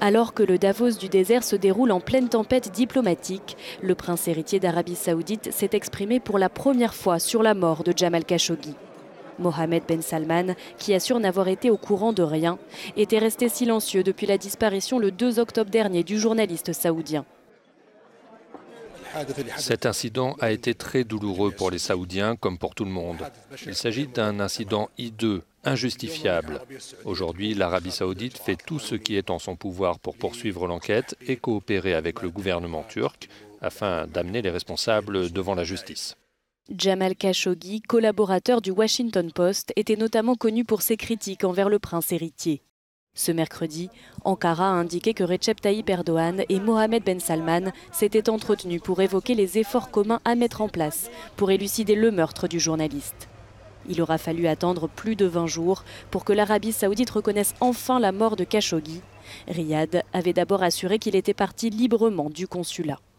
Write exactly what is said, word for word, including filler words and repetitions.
Alors que le Davos du désert se déroule en pleine tempête diplomatique, le prince héritier d'Arabie Saoudite s'est exprimé pour la première fois sur la mort de Jamal Khashoggi. Mohammed Ben Salman, qui assure n'avoir été au courant de rien, était resté silencieux depuis la disparition le deux octobre dernier du journaliste saoudien. Cet incident a été très douloureux pour les Saoudiens comme pour tout le monde. Il s'agit d'un incident hideux, injustifiable. Aujourd'hui, l'Arabie Saoudite fait tout ce qui est en son pouvoir pour poursuivre l'enquête et coopérer avec le gouvernement turc afin d'amener les responsables devant la justice. Jamal Khashoggi, collaborateur du Washington Post, était notamment connu pour ses critiques envers le prince héritier. Ce mercredi, Ankara a indiqué que Recep Tayyip Erdogan et Mohammed Ben Salman s'étaient entretenus pour évoquer les efforts communs à mettre en place pour élucider le meurtre du journaliste. Il aura fallu attendre plus de vingt jours pour que l'Arabie Saoudite reconnaisse enfin la mort de Khashoggi. Riyad avait d'abord assuré qu'il était parti librement du consulat.